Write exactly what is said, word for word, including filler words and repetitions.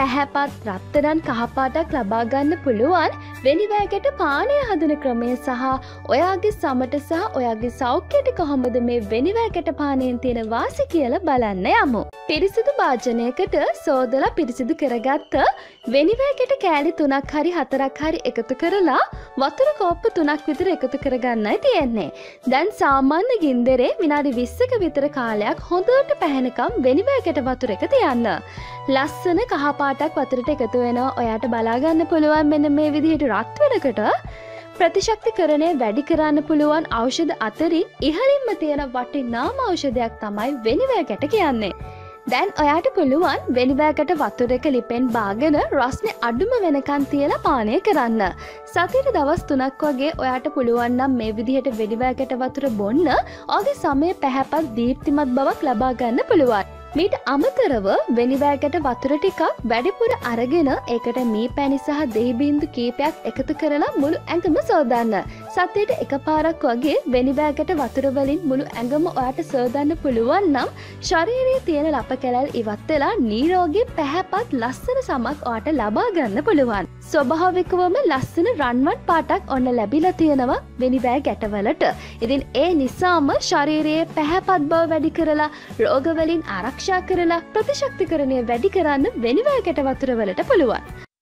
පැහැපත් රත්තරන් කහපාටක් ලබා ගන්න පුළුවන් වෙනිවැයකට පානය හදන ක්‍රමය සහ ඔයාගේ සමට සහ ඔයාගේ සෞඛ්‍යයට කොහොමද මේ වෙනිවැයකට පානයෙන් තියෙන වාසි කියලා බලන්න යමු. පිරිසිදු භාජනයකට සෝදලා පිරිසිදු කරගත්ත වෙනිවැයකට කෑලි තුනක් හරි හතරක් හරි එකතු කරලා වතුර කෝප්ප තුනක් විතර එකතු කරගන්නයි තියෙන්නේ. දැන් සාමාන්‍ය ගින්දරේ විනාඩි විස්සක විතර කාලයක් හොඳට පැහැෙනකම් වෙනිවැයකට වතුර එක තියන්න. ලස්සන කහපාටක් වතුරට එකතු වෙනවා. ඔයාට බලා ගන්න පුළුවන් මෙන්න මේ විදිහට රත් වෙනකොට ප්‍රතිශක්තිකරණය වැඩි කරන්න පුළුවන් ඖෂධ අතරින් ඉහළින්ම තියෙන වටිනාම ඖෂධයක් තමයි වෙනිවැයකට කියන්නේ. දැන් ඔයාට පුළුවන් වෙනිවැයකට වතුර එක ලිපෙන් බාගෙන රස්නේ අඩුම වෙනකන් තියලා පානය කරන්න. සතියට දවස් තුනක් වගේ ඔයාට පුළුවන් නම් මේ විදිහට වෙනිවැයකට වතුර බොන්න ඔයාගේ සමය පැහැපත් දීප්තිමත් බවක් ලබා ගන්න පුළුවන්. මීට අමතරව වෙනිවැයකට වතුර ටිකක් වැඩිපුර අරගෙන ඒකට මී පැණි සහ දෙහි බින්දු කීපයක් එකතු කරලා මුළු ඇඟම සෝදන්න. සතියට එකපාරක් වගේ වෙනිවැයකට වතුර වලින් මුළු ඇඟම ඔයාට සෝදන්න පුළුවන් නම් ශරීරයේ තියෙන ලප කැලල් ඉවත් වෙලා නිරෝගී පැහැපත් ලස්සන සමක් ඔයාට ලබා ගන්න පුළුවන්. ස්වභාවිකවම ලස්සන රන්වන් පාටක් ඔන්න ලැබිලා තියෙනවා වෙනිවැය ගැටවලට. ඉතින් ඒ නිසාම ශරීරයේ පැහැපත් බව වැඩි කරලා රෝග වලින් ආරක්ෂා කරලා ප්‍රතිශක්තිකරණය වැඩි කරන්න වෙනිවැයකට වතුර වලට පුළුවන්.